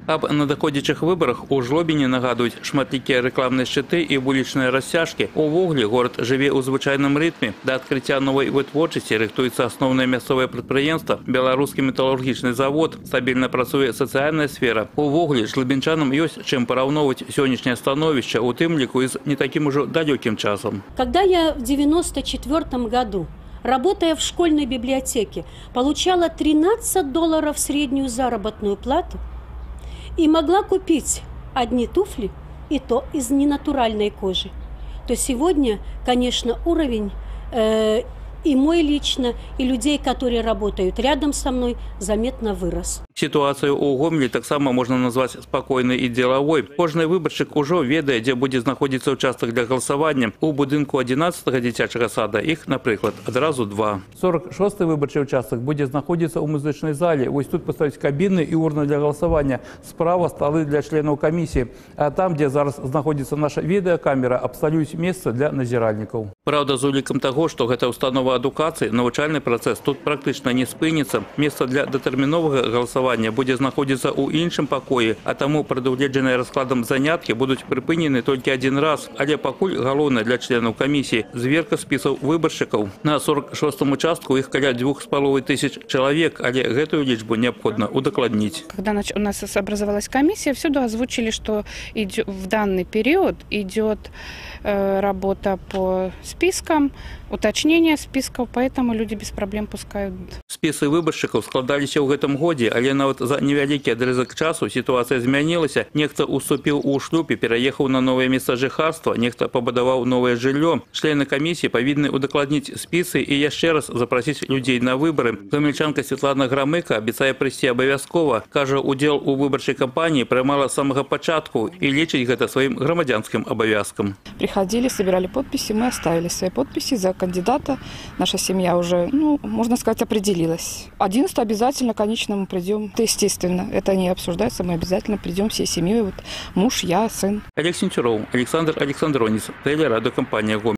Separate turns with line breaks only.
Аб надыходзячых выборах у Жлобіне нагадуюць шматлікія рэкламныя шчыты і вулічныя расцяжкі. Увогуле горад жыве ў звычайным рытме. Да адкрыцця новай вытворчасці рыхтуецца асноўнае мясцовае прадпрыемства, беларускі металургічны завод, стабільна працуе сацыяльная сфера. Увогуле жлобінчанам ёсць чым параўноўваць сённяшняе становішча, у тым ліку і з не такім ужо далёкім часам.
Когда я в 1994 году, работая в школьной библиотеке, получала $13 среднюю заработную плату и могла купить одни туфли, и то из ненатуральной кожи, то сегодня, конечно, уровень и мой лично, и людей, которые работают рядом со мной, заметно вырос.
Ситуацию у Гомелі таксама можна назваць спакойнай і дзелавой. Кожны выбаршчык ужо ведае, дзе будзе знаходзіцца участак для галасавання. У будынку 11-го дзіцячага сада іх, напрыклад, адразу 2. 46-й выбарчы участак будзе знаходзіцца ў музычнай зале. Вось тут паставіць кабіны і урны для галасавання. Справа сталы для членаў камісіі. А там, дзе зараз знаходзіцца наша відэакамера, абсталююць месца для назіральнікаў. Праўда, з улікам таго, што гэта установа адукацыі, навучальны працэс тут практычна не спыніцца. Месца для датэрміновага галасавання будзе знаходзіцца ў іншым пакоі, а таму прадугледжаныя раскладам заняткі будуць прыпынены толькі один раз. Але пакуль галоўнае для членаў камісіі зверка спісаў выбаршчыкаў. На 46-м участку іх каля 2500 чалавек, але гэтую лічбу неабходна удакладніць.
Когда у нас образовалась комиссия, всюду озвучили, что в данный период идет работа по спискам, уточнение списков, поэтому люди без проблем пускают.
Спісы выбаршчыкаў складаліся ў гэтым годзе, але нават за невялікі адрызак часу сітуацыя змянілася. Нехта уступіў у шлюб і пераехаў на новае месца жыхарства, нехта пабудаваў новае жыллё. Члены камісіі павінны удакладніць спісы і яшчэ раз запрасіць людзей на выбары. Гомельчанка Светлана Грамыка абяцае прыйсці абавязкова. Кажа, удзел у выбарчай кампаніі прымала з самага пачатку і лічыць гэта сваім грамадзянскім абавязкам.
Приходили, собирали подписи, мы оставили свои подписи за кандидата. Наша семья уже, можно сказать, определилась. 11 обязательно, конечно, мы придем. Это естественно, это не обсуждается, мы обязательно придем всей семьей. Вот муж, я, сын.
Олег Сенчуров, Александр Александронис, телерадиокомпания «Гомель».